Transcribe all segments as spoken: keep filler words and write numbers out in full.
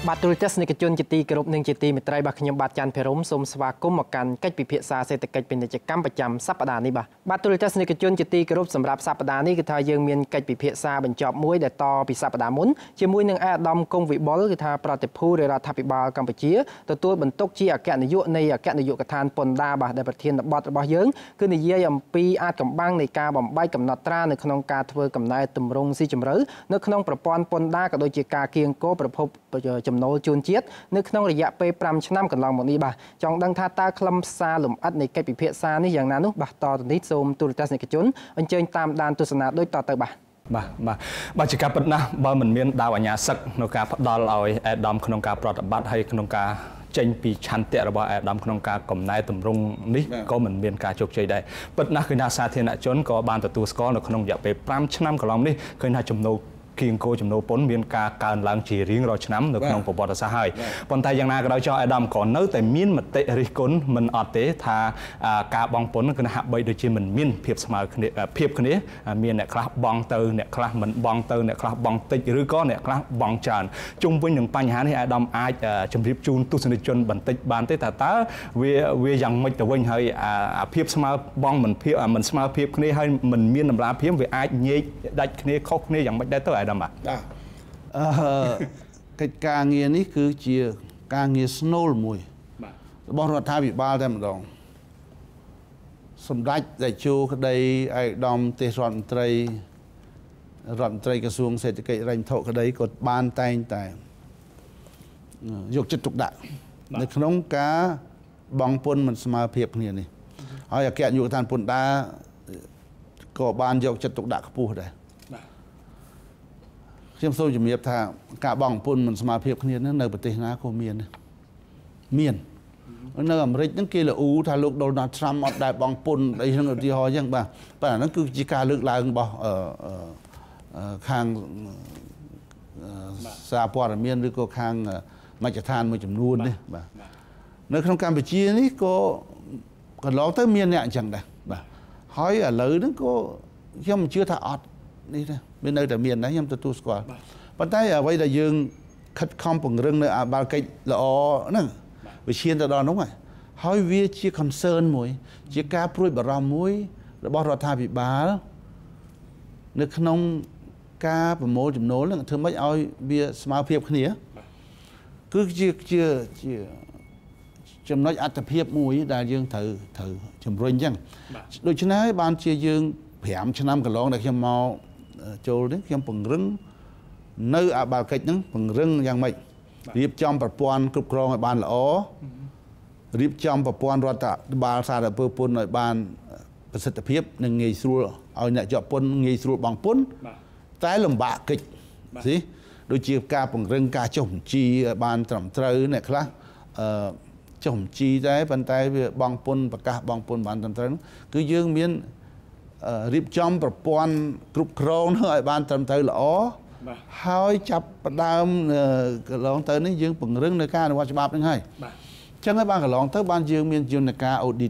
បាត់ទូលទស្សនិកជនជាទីគោរពនិងជាទីមេត្រីរបស់ខ្ញុំបាទច័ន្ទភិរមសូមស្វាគមន៍មកកាន់កិច្ចពិភាក្សាសេដ្ឋកិច្ចពាណិជ្ជកម្មប្រចាំសប្តាហ៍នេះបាទបាទទូលទស្សនិកជនជាទីគោរពសម្រាប់សប្តាហ៍នេះគឺថាយើងមានកិច្ចពិភាក្សាបញ្ចប់មួយដែលតពីសប្តាហ៍មុនជាមួយនឹងអាដាមគង់វិបុលគឺថាប្រតិភូរដ្ឋាភិបាលកម្ពុជាទទួលបន្ទុកជាអគ្គនាយកនៃអគ្គនាយកដ្ឋានពន្ធដារបាទដែលប្រធានបទរបស់យើងគឺនិយាយអំពីអាចកំបាំងនៃការបំបែកកំណត់ត្រានៅក្នុងការធ្វើកំណែទម្រង់ស៊ីជម្រៅនៅក្នុងប្រព័ន្ធពន្ធដារក៏ដូចជាការគៀងគរប្រភពចំណូលជូនជាតិនៅក្នុងរយៈពេល5ឆ្នាំកន្លងមកនេះបាទចង់ដឹងថាតើខ្លឹមសារលម្អិតនៃកិច្ចពិភាក្សានេះយ៉ាងណានោះបាទតទៅនេះសូមទូរទស្សនិកជនអញ្ជើញតាមដានទស្សនាដូចតទៅបាទបាទបាទបាទជាការពិតណាស់បើមិនមានដាវអាញាសឹកនៅការផ្ដល់ឲ្យអេដាមក្នុងការប្រតិបត្តិហើយក្នុងការចេញពីឆន្ទៈរបស់អេដាមក្នុងការកំណែតម្រង់នេះក៏មិនមានការជោគជ័យដែរពិតណាស់គឺថាសាធារណជនក៏បានទទួលស្គាល់នៅក្នុងរយៈពេល5ឆ្នាំកន្លងនេះឃើញថាចំណូលគៀងគោចំណូលពន្ធមានការកើនឡើងជារៀងរាល់ឆ្នាំនៅក្នុងប្រវត្តិសាស្ត្រហើយប៉ុន្តែយ៉ាងណាក៏ដោយចុះអាដាមក៏នៅតែមានមតិរិះគន់មិនអត់ទេថាការបង់ពន្ធគឺហាក់បីដូចជាមិនមានភាពស្មើគ្នាភាពគ្នាមានអ្នកខ្លះបង់ទៅអ្នកខ្លះមិនបង់ទៅអ្នកខ្លះបង់តិចឬក៏អ្នកខ្លះបង់ច្រើនជុំវិញនឹងបញ្ហានេះអាដាមអាចជម្រាបជូនទស្សនិកជនបន្តិចបានទេថាតើវាវាយ៉ាងម៉េចទៅវិញហើយអាភាពស្មើបង់មិនភាពមិនស្មើភាពគ្នាហើយមិនមានតម្លាភាពវាអាចញែកដាច់គ្នាខុសគ្នាយ៉ាងម៉េចដែរទៅបាទអឺកិច្ចការងារនេះគឺជាការងារស្នូលមួយរបស់រដ្ឋាភិបាលតែម្ដងសម្ដេចតេជោក្តីឯកឧត្តមទេសរដ្ឋមន្ត្រីរដ្ឋមន្ត្រីក្រសួងសេដ្ឋកិច្ចហិរញ្ញវត្ថុក្តីក៏បានតែងតែយកចិត្តទុកដាក់នៅក្នុងការបង់ពន្ធមិនស្មើភាពគ្នានេះហើយអគ្គនាយកដ្ឋានពន្ធដារក៏បានយកចិត្តទុកដាក់ខ្ពស់ដែរខ្ញុំសូមជំរាបថាការបង់ពន្ធមិនស្មើភាពគ្នានៅប្រទេសណាក៏មានមាននៅអាមេរិកហ្នឹងគេលអ៊ូថាលោក Donald Trump អត់ដែលបង់ពន្ធអីហ្នឹងឧទាហរណ៍អញ្ចឹងបាទប៉ុន្តែអាហ្នឹងគឺជាការលើកឡើងរបស់ខាងសារព័ត៌មានឬក៏ខាងមជ្ឈដ្ឋានមួយចំនួននេះបាទនៅក្នុងកម្ពុជានេះក៏កន្លងទៅមានអ្នកអញ្ចឹងដែរបាទហើយឥឡូវហ្នឹងក៏ខ្ញុំជឿថាអត់នេះទេវានៅតែមានដែរខ្ញុំទទួលស្គាល់ប៉ុន្តែអ្វីដែលយើងខិតខំពង្រឹងនៅអាបាលកិច្ចល្អហ្នឹងវាឈានទៅដល់នោះហើយហើយវាជា concern មួយជាការព្រួយបារម្ភមួយរបស់រដ្ឋាភិបាលនៅក្នុងការប្រមូលចំណូលហ្នឹងធ្វើម៉េចឲ្យវាស្មើភាពគ្នាគឺជាជាជាចំណុចអត្ថភាពមួយដែលយើងត្រូវត្រូវជំរុញអញ្ចឹងដូច្នេះបានជាយើង5ឆ្នាំកន្លងដែលខ្ញុំមកចូលនេះខ្ញុំពង្រឹងនៅអាបាលកិច្ចហ្នឹងពង្រឹងយ៉ាងម៉េចរៀបចំប្រព័ន្ធគ្រប់គ្រងឲ្យបានល្អរៀបចំប្រព័ន្ធរដ្ឋបាលសារពើពន្ធឲ្យបានប្រសិទ្ធភាពនិងងាយស្រួលឲ្យអ្នកជាប់ពន្ធងាយស្រួលបង់ពន្ធតែលំបាកកិច្ចស៊ីដូចជាការពង្រឹងការចុះបញ្ជីឲ្យបានត្រឹមត្រូវអ្នកខ្លះអឺចុះបញ្ជីដែរប៉ុន្តែវាបង់ពន្ធប្រកាសបង់ពន្ធបានត្រឹមត្រូវគឺយើងមានរៀបចំប្រព័ន្ធគ្រប់គ្រងនោះឲ្យបានត្រឹមត្រូវល្អហើយចាប់ផ្ដើមកន្លងទៅនេះយើងពង្រឹងនៅការអនុវត្តច្បាប់ហ្នឹងហើយអញ្ចឹងហើយបានកន្លងទៅបានយើងមានយន្តការ audit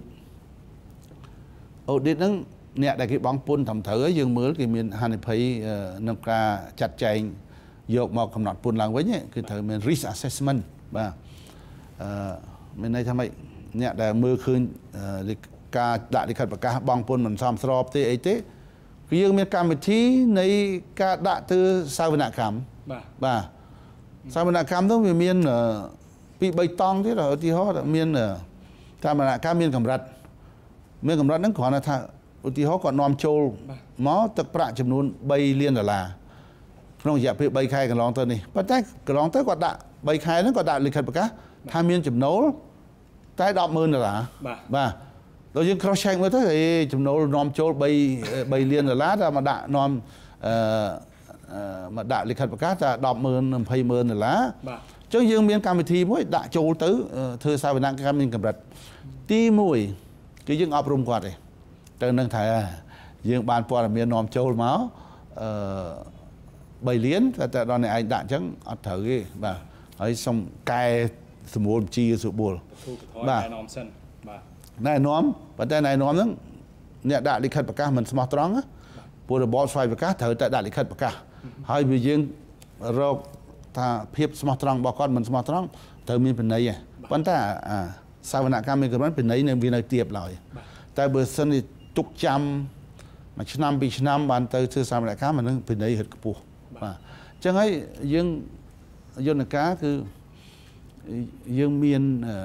audit ហ្នឹងអ្នកដែលគេបង់ពន្ធត្រឹមត្រូវហើយយើងមើលគេមានហានិភ័យក្នុងការចាត់ចែងយកមកកំណត់ពន្ធឡើងវិញគឺត្រូវមាន risk assessment បាទអឺមានន័យថាម៉េចអ្នកដែលមើលឃើញការដាក់លិខិតប្រកាសបង់ពន្ធមិនសមស្របទេអីទេគឺយើងមានកម្មវិធីនៃការដាក់ទៅសាវនកម្មបាទបាទសាវនកម្មនោះវាមានពីរបីតង់ទៀតឧទាហរណ៍មានសាវនកម្មមានកម្រិតមានកម្រិតហ្នឹងគ្រាន់តែថាឧទាហរណ៍គាត់នាំចូលមកទឹកប្រាក់ចំនួន3លានដុល្លារក្នុងរយៈពេល3ខែកន្លងទៅនេះប៉ុន្តែកន្លងទៅគាត់ដាក់3ខែហ្នឹងគាត់ដាក់លិខិតប្រកាសថាមានចំណូលតែដប់ម៉ឺនដុល្លារបាទដល់យើង cross check មើលទៅអេចំណូលនាំចូល3 3លានដុល្លារតែមកដាក់នាំអឺមកដាក់លិខិតប្រកាសថាដប់ម៉ឺន 20ម៉ឺនដុល្លារបាទអញ្ចឹងយើងមានកម្មវិធីមួយដាក់ចូលទៅធ្វើសាវនកម្មមានកម្រិតទី1គឺយើងអប់រំគាត់ទេទៅនឹងថាយើងបានព័ត៌មាននាំចូលមកអឺ3លានតែដល់អ្នកឯងដាក់អញ្ចឹងអត់ត្រូវទេបាទហើយសុំកែសម្រួលបញ្ជីសុបួលបាទណែនាំសិនបាទណែនាំប៉ុន្តែណែនាំហ្នឹងអ្នកដាក់លិខិតប្រកាសមិនស្មោះត្រង់ពលរបបស្វ័យប្រកាសត្រូវតែដាក់លិខិតប្រកាសហើយវាយើងរកថាភាពស្មោះត្រង់របស់គាត់មិនស្មោះត្រង់ត្រូវមានពិន័យប៉ុន្តែសាវនកម្មមានកម្រិតពិន័យនៅវានៅទៀបឡើយតែបើសិនជាទុកចាំមួយឆ្នាំពីរឆ្នាំបានទៅធ្វើសាវនកម្មអានឹងពិន័យហិតខ្ពស់បាទអញ្ចឹងហើយយើងយន្តការគឺយើងមាន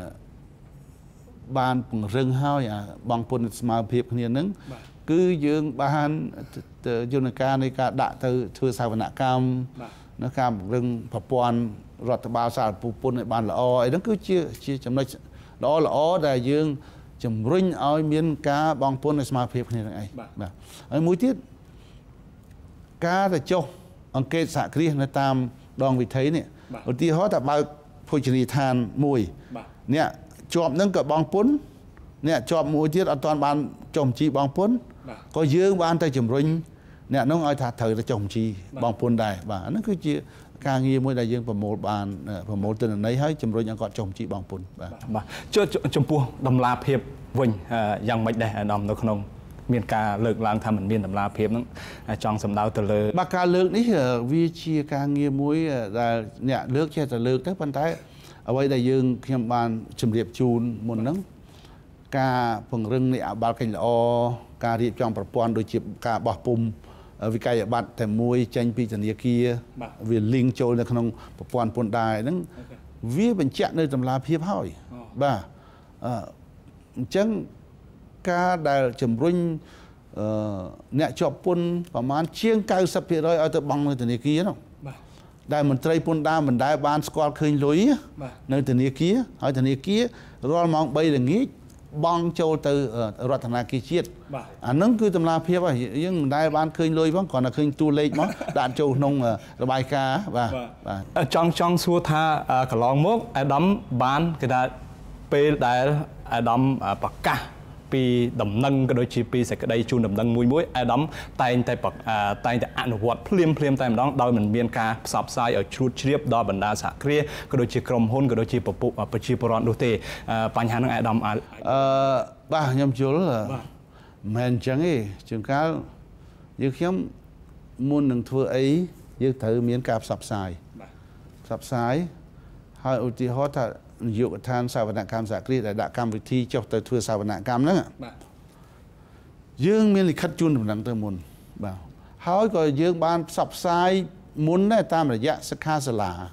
បានពង្រឹងហើយបងពុនស្មារតីគ្នានឹងគឺយើងបានយន្តការនៃការដាក់ទៅធ្វើសាវនកម្មនៅការពង្រឹងប្រព័ន្ធរដ្ឋបាលសារពូពន្ធឲ្យបានល្អអីហ្នឹងគឺជាជាចំណុចល្អល្អដែលយើងជំរុញឲ្យមានការបងពុនស្មារតីគ្នានឹងឯងបាទហើយមួយទៀតការទៅចុះអង្កេតសហគ្រាសនៅតាមដងវិថីនេះឧទាហរណ៍តែបើកភោជនីយដ្ឋានមួយអ្នកជាប់នឹងក៏បងពុនអ្នកជាប់មួយទៀតអត់ទាន់បានចុះបញ្ជីបងពុនក៏យើងបានទៅជំរុញអ្នកនោះឲ្យថាត្រូវទៅចុះបញ្ជីបងពុនដែរបាទហ្នឹងគឺជាការងារមួយដែលយើងប្រមូលបានប្រមូលទិន្នន័យហើយជំរុញឲ្យគាត់ចុះបញ្ជីបងពុនបាទបាទចំពោះតម្លាភាពវិញយ៉ាងម៉េចដែរអាដាមនៅក្នុងមានការលើកឡើងថាมันមានតម្លាភាពហ្នឹងចង់សម្ដៅទៅលើបាទការលើកនេះវាជាការងារមួយដែលអ្នកលើកចេះតែលើកទៅប៉ុន្តែអ្វីដែលយើងខ្ញុំបានជម្រាបជូនមុនហ្នឹងការពង្រឹងនៃអបាលកិច្ចល្អការរៀបចំប្រព័ន្ធដូចជាការបោះពុម្ពវិក័យប័ត្រតែមួយចេញពីធនាគារវាលីងចូលនៅក្នុងប្រព័ន្ធពន្ធដារហ្នឹងវាបញ្ជាក់នៅតម្លាភាពហើយបាទអញ្ចឹងការដែលជំរុញអ្នកជាប់ពន្ធប្រមាណជាង九十ភាគរយឲ្យទៅបង់នៅធនាគារនោះដែលមន្ត្រីពន្ធដារមិនដែលបានស្គាល់ឃើញលុយនៅធនាគារហើយធនាគាររាល់ម៉ោងបីល្ងាចបង់ចូលទៅរដ្ឋាភិបាលជាតិអាហ្នឹងគឺតម្លាភាពហើយយើងមិនដែលបានឃើញលុយផងគ្រាន់តែឃើញតួលេខមកដាក់ចូលក្នុងរបាយការណ៍បាទបាទចង់ចង់សួរថាកន្លងមកអាដាមបានគេថាពេលដែលអាដាមប្រកាសពីដំណឹងក៏ដូចជាពីសេចក្តីជូនដំណឹងមួយមួយអាដាមតែងតែតែងតែអនុវត្តភ្លាមភ្លាមតែម្ដងដោយមិនមានការផ្សព្វផ្សាយឲ្យជ្រួតជ្រាបដល់បណ្ដាសហគ្រាសក៏ដូចជាក្រុមហ៊ុនក៏ដូចជាពពុះប្រជាពលរដ្ឋនោះទេបញ្ហាហ្នឹងអាដាមអឺបាទខ្ញុំយល់មិនអញ្ចឹងទេជួនកាលយើងខ្ញុំមុននឹងធ្វើអីយើងត្រូវមានការផ្សព្វផ្សាយផ្សព្វផ្សាយហើយឧទាហរណ៍ថានាយកដ្ឋានសាវនកម្មសហគ្រាសដែលដាក់កម្មវិធីចុះទៅធ្វើសាវនកម្មហ្នឹងយើងមានលិខិតជូនដំណឹងទៅមុនបាទហើយក៏យើងបានផ្សព្វផ្សាយមុនដែរតាមរយៈសិក្ខាសាលា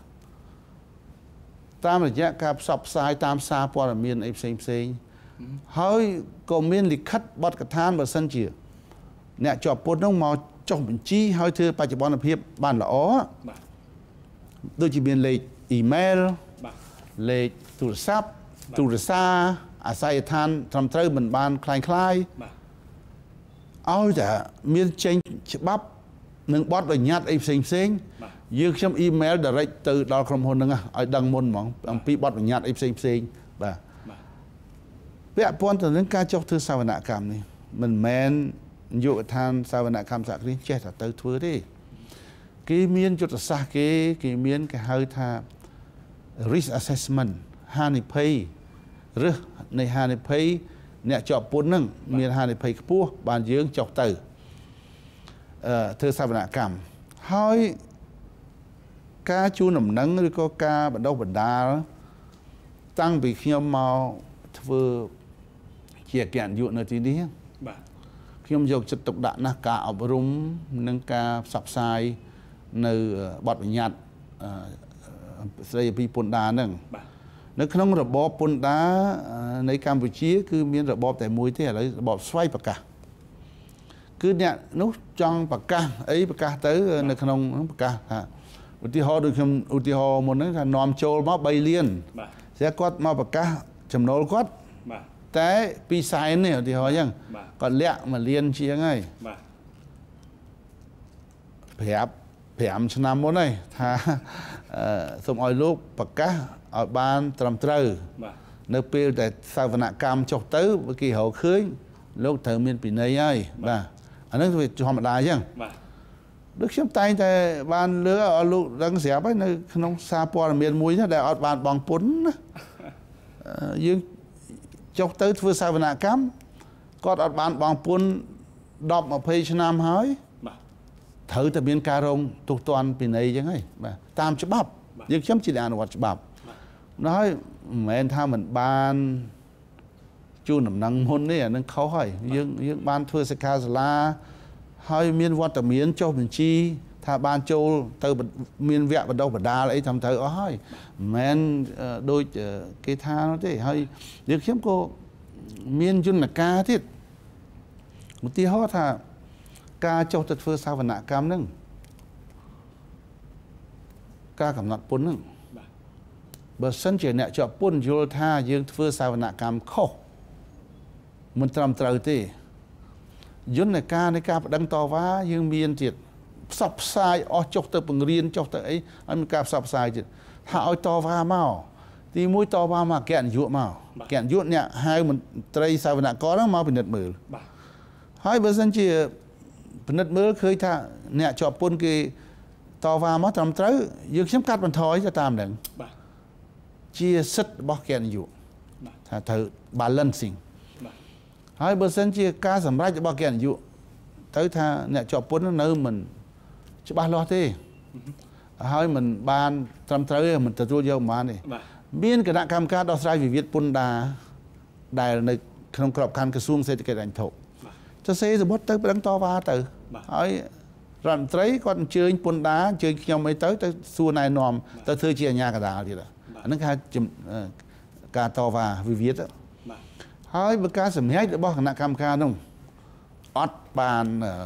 តាមរយៈការផ្សព្វផ្សាយតាមសារព័ត៌មានអីផ្សេងផ្សេងហើយក៏មានលិខិតបទកថាបើសិនជាអ្នកជាប់ពន្ធនោះមកចុះបញ្ជីហើយធ្វើបច្ចុប្បន្នភាពបានល្អដូចជាមានលេខអ៊ីមែលលេខទូរស័ព្ទទូរស័ព្ទអាស័យដ្ឋានត្រឹមត្រូវមិនបានคล้ายคล้ายឲ្យតែមានចេញច្បាប់និងបទបញ្ញត្តិអីផ្សេងផ្សេងយើងខ្ញុំអ៊ីមែល direct ទៅដល់ក្រុមហ៊ុនហ្នឹងឲ្យដឹងមុនហ្មងអំពីបទបញ្ញត្តិអីផ្សេងផ្សេងបាទពាក់ព័ន្ធទៅនឹងការចុះធ្វើសាវនកម្មនេះមិនមែននាយកដ្ឋានសាវនកម្មសហគ្រាសចេះតែទៅធ្វើទេគេមានយុទ្ធសាស្ត្រគេគេមានគេហៅថា risk assessment ហានិភ័យឬនៃហានិភ័យអ្នកជាប់ពន្ធហ្នឹងមានហានិភ័យខ្ពស់បានយើងចុះទៅអឺធ្វើសាវនកម្មហើយការជូនដំណឹងឬក៏ការបណ្ដុះបណ្ដាលតាំងពីខ្ញុំមកធ្វើជាអគ្គនាយកនៅទីនេះបាទខ្ញុំយកចិត្តទុកដាក់ណាស់ការអប់រំនិងការផ្សព្វផ្សាយនៅបទបញ្ញត្តិស្ដីពីពន្ធដារហ្នឹងនៅក្នុងរបបពន្ធដារនៃកម្ពុជាគឺមានរបបតែមួយទេឥឡូវរបបស្វ័យប្រកាសគឺអ្នកនោះចង់ប្រកាសអីប្រកាសទៅនៅក្នុងប្រកាសថាឧទាហរណ៍ដូចខ្ញុំឧទាហរណ៍មុនហ្នឹងថានាំចូលមកបីលានបាទស្រាប់គាត់មកប្រកាសចំណូលគាត់បាទតែពីសែននេះឧទាហរណ៍អញ្ចឹងគាត់លាក់មួយលានជាងហើយបាទប្រាប់ប្រាំឆ្នាំមុនហើយថាសូមឲ្យលោកប្រកាសឲ្យបានត្រឹមត្រូវនៅពេលដែលសាវនកម្មចុះទៅគេរកឃើញលោកត្រូវមានពិន័យហើយបាទអានេះវាធម្មតាអញ្ចឹងបាទដូចខ្ញុំតែងតែបានលើកឲ្យលោកដឹងស្រាប់ហើយនៅក្នុងសារព័ត៌មានមួយដែលអត់បានបង់ពន្ធណាយើងចុះទៅធ្វើសាវនកម្មគាត់អត់បានបង់ពន្ធដប់ម្ភៃឆ្នាំហើយត្រូវតែមានការរងទោសទណ្ឌពិន័យអញ្ចឹងហើយបាទតាមច្បាប់យើងខ្ញុំជាអនុវត្តច្បាប់nói mẹ tha mình ban chu nằm năng hôn đấy à nâng khó hỏi nhưng nhưng ban thưa sẽ ca la hơi miên vọt tờ miên cho mình chi tha ban châu từ miên vẹn vào đâu vào đa lấy thầm thơ hỏi mẹ đôi cái tha nó thế hơi được khiếm cô miên chun là ca thiết một tí hót tha ca châu tật phơ sao và nạ cam nâng ca cảm nặng bốn nâng bởi sân chỉ nẹ cho bốn vô tha dương phơ sao và nạ cam khô mình trầm trời tê dân này ca này ca đăng to vá dương miên thiệt sập sai ở chọc tới bằng riêng chọc tới ấy anh ca sập sai thiệt hạ oi to vá mau thì mũi to vá mà kẹn dụa mau kẹn dụa nè hai mình tây sao và nạ có đó mau bị nứt mờ hai bởi sân chỉ nứt mờ khơi tha nẹ cho bốn cái to vá mất trầm trời dương chấm cắt bằng thói cho tam đừng chia sứt bó kẹn dụa thà thử bà lân sinh hai bữa sen chia ca sầm rách cho bao kẹn dụ tới tha nè chọn bốn nó nơi mình chứ ba lo thế hai mình ban trăm tới mình tự tôi vô mà này biên cái nạn cam ca đo sai vì viết pun đà đài này không cọp khăn cái xuông xây cái đánh thổ cho xây rồi bớt tới đánh to va từ hai rặn tới con chơi pun đá chơi nhau mấy tới tới xua này nòm tới thưa chia nhà cả đào thì là nó ca chùm ca to va vì viết đó hai bữa cá sầm hết bao khả năng cam ca không, ót bàn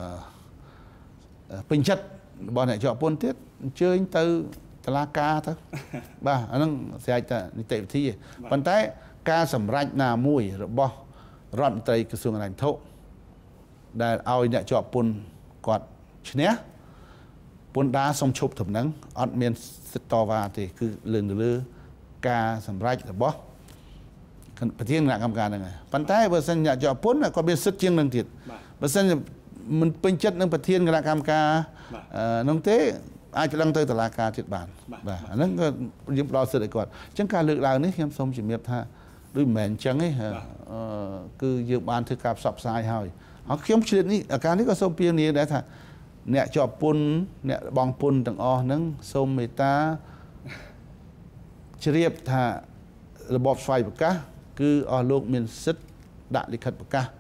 bình chất bọn này chọn pôn tiết chơi từ la ca thôi, ba anh sẽ tại tệ thi, bàn tay ca sầm rạch nà mùi rồi bao rọn tây cái xương lạnh thô, để ao nhẹ chọn pôn quạt nhé, pôn đá xong chụp thủng nắng, ót miền to va thì cứ lưng lư ca sầm rạch rồi baoประเทศหนักกรรมการยังไงปัญหาเปอร์เซ็นต์อยากจะพ้นก็เป็นสุดเชียงนังติดเปอร์เซ็นต์มันเป็นจัดนังประเทศคณะกรรมการน้องเต้อาจจะลังเตยตลาดการจิตบานอันนั้นก็ยิบรอสุดก่อนจังการเลือกเรานี่เข้มสมจิตเมียบท่าด้วยแมนจังไงคือยืมบานถือกับสับสายหอยเขาเข้มชีวิตนี้อาการนี้ก็สมเพียงนี้ได้ท่าเนี่ยจอบปุ่นเนี่ยบองปุ่นต่างอ๋อนั่งสมเมตตาเฉียบท่าระบบไฟปะกะคืออโลกมีสิทธิ์ดักลิขิตปะกะ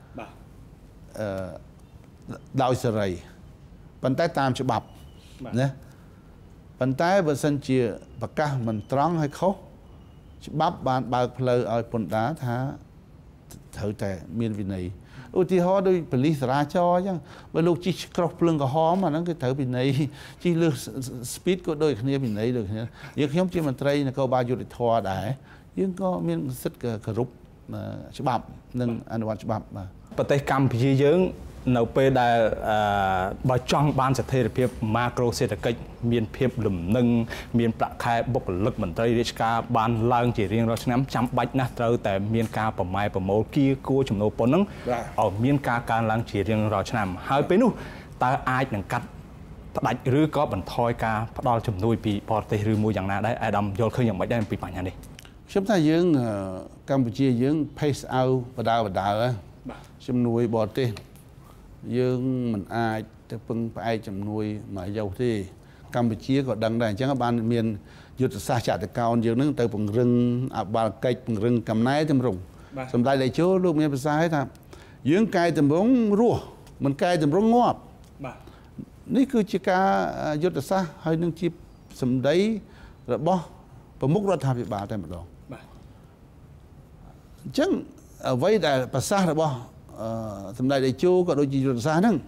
ดาวอิสราเอลปันใต้ตามฉบับนะปันใต้เวอร์ชันเชียปะกะมันตรังให้เขาฉบับบานบางเพลย์เอาปนดาท่าเถิดแต่มีวินัยอุทิศโดยผลิตราชอยังเวลาจีกรอบเพลิงก็หอมมันนั่นก็เถิดวินัยจีเลือกสปีดก็โดยขณีวินัยโดยขณียังเข้มจีมันไตรนะก็บายุติทอได้ยังก็มีสิทธิ์กระรุบฉบับหนึ่งอนุวัตฉบับมาประเทศกัมพูชีเยอะในเปได้บาจ้องบ้านเศรษฐกิจมาโครเศรษฐกิจมีเพียบหลุมหนึ่งมีประคายบกลึกเหมือนไตรเดชกาบ้านล่างจีเรียงเราชนะจำบัดนะเราแต่มีการประมาณประโมลกี้กู้จำนวนปนนึงเอามีการการล่างจีเรียงเราชนะหายไปนู่นตาอายหนังกัดดัดหรือก็บันทอยกาพอดอลจำนวนปีพอตีหรือมวยอย่างนั้นได้ไอ้ดำโยนเคยอย่างไม่ได้ปีปัญญาดิ chúng ta dưỡng Campuchia dưỡng pace out và đào và đào á, chăm nuôi bò tê, dưỡng mình ai để phân ai chăm nuôi mà giàu thì Campuchia có đăng đài chẳng các bạn miền dụt xa chả từ cao dưỡng nước từ bằng rừng à bà cây bằng rừng cầm nái thêm rùng, xong tại đây chỗ lúc miền xa hết à, dưỡng cây từ bóng rùa, mình cây từ bóng ngọt, ní cứ chỉ cả dụt xa hơi nâng chip xong đấy rồi bó, và múc ra tháp bị bà tay một đó. Chẳng vậy là bà xa rồi bò thầm đại đại chú có đôi gì rồi xa nâng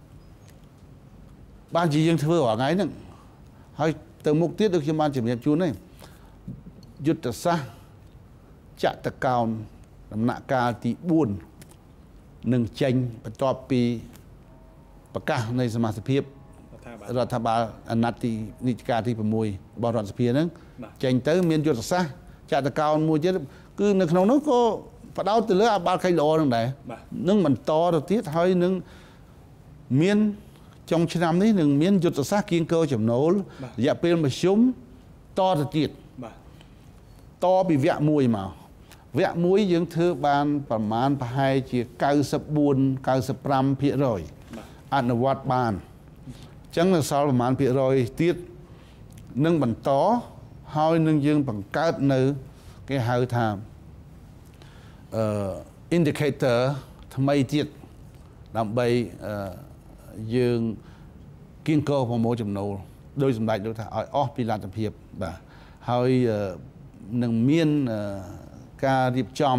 ban chỉ dân thưa ở ngay nâng hay từ mục tiết được cho ban chỉ miền chú này dứt từ xa chạ từ cao làm nạ ca thì buồn nâng tranh và to pi và ca này sẽ mà tiếp rồi thà bà anh thì nị ca thì phải mùi bao đoạn phía nâng tranh tới miền dứt từ xa chạ từ cao mùi chứ cứ nước nông nó có phải đau từ lứa ba cây đồ này nâng mình to đầu tiết hơi nâng miên trong chín năm đấy nâng miên dụt sát kiên cơ chấm nấu dạ bên mà súng to đầu tiết to bị vẹn mùi mà vẹn mũi dưỡng thứ ban phần màn hai chỉ cao sập buồn cao sập ram phía rồi ăn vặt bàn chẳng là sau phần màn phía rồi tiết nâng mình to ហើយនឹងយើងបង្កើតនៅគេហៅថាអឺ indicator ថ្មីទៀតដើម្បីយើងគៀងកោប្រមូលចំណូលដោយសម្ដេចលោកថាឲ្យអស់ពីលទ្ធភាពបាទហើយនឹងមានការរៀបចំ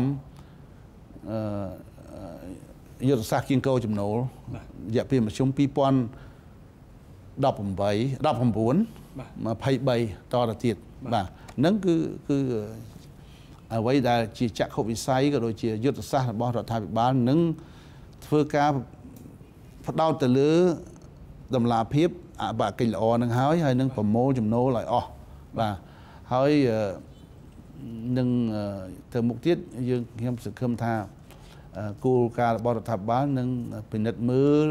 យុទ្ធសាស្ត្រគៀងកោចំណូលរយៈពេលមធ្យមពីរពាន់ដប់ប្រាំបីដប់ប្រាំបួន ยี่สิบสามតទៅទៀតបាទហ្នឹងគឺគឺអ្វីដែលជាចក្ខុវិស័យក៏ដូចជាយុទ្ធសាស្ត្ររបស់រដ្ឋាភិបាលនឹងធ្វើការផ្ដោតទៅលើតម្លាភាពអបកិច្ចល្អនឹងហើយហើយនឹងប្រមូលចំណូលឲ្យអស់បាទហើយនឹងទៅមុខទៀតយើងខ្ញុំសង្ឃឹមថាគោលការណ៍របស់រដ្ឋាភិបាលនឹងពិនិត្យមើល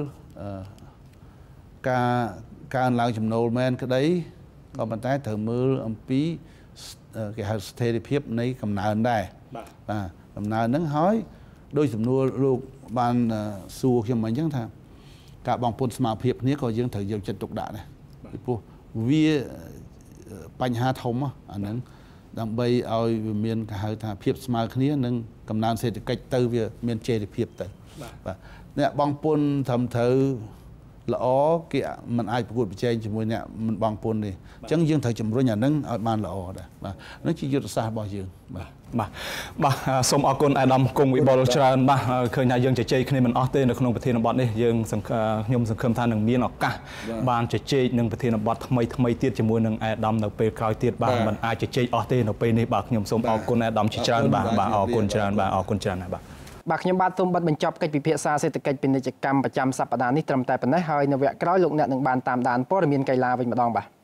ការកើនឡើងចំណូលមែនក្តីក៏ប៉ុន្តែត្រូវមើលអំពីគេហៅស្ថិរភាពនៃកំណើនដែរបាទកំណើនហ្នឹងហើយដោយសំណួរលោកបានសួរខ្ញុំអញ្ចឹងថាការបងពុនស្មារភាពគ្នាក៏យើងត្រូវយកចិត្តទុកដាក់ដែរពីព្រោះវាបញ្ហាធំអាហ្នឹងដើម្បីឲ្យវាមានគេហៅថាភាពស្មើគ្នានិងកំណើនសេដ្ឋកិច្ចទៅវាមានចីរភាពទៅបាទអ្នកបងពុនត្រឹមត្រូវល្អគេមិនអាចប្រកួតប្រជែងជាមួយអ្នកមិនបងពុនទេអញ្ចឹងយើងត្រូវជំរុញអាហ្នឹងឲ្យបានល្អដែរបាទនេះជាយុទ្ធសាស្ត្ររបស់យើងបាទបាទបាទសូមអរគុណអាដាមគង់វិបុលច្រើនបាទឃើញថាយើងជជែកគ្នាមិនអស់ទេនៅក្នុងប្រធានបទនេះយើងខ្ញុំសង្ឃឹមថានឹងមានឱកាសបានជជែកនឹងប្រធានបទថ្មីថ្មីទៀតជាមួយនឹងអាដាមនៅពេលក្រោយទៀតបាទមិនអាចជជែកអស់ទេនៅពេលនេះបាទខ្ញុំសូមអរគុណអាដាមជាច្រើនបាទបាទអរគុណច្រើនបាទអរគុណច្រើនណាស់បាទបាទខ្ញុំបាទសូមបិទបញ្ចប់កិច្ចពិភាក្សាសេដ្ឋកិច្ចពាណិជ្ជកម្មប្រចាំសប្តាហ៍នេះត្រឹមតែប៉ុណ្ណេះហើយនៅវគ្គក្រោយលោកអ្នកនឹងបានតាមដានព័ត៌មានកីឡាវិញម្ដងបាទ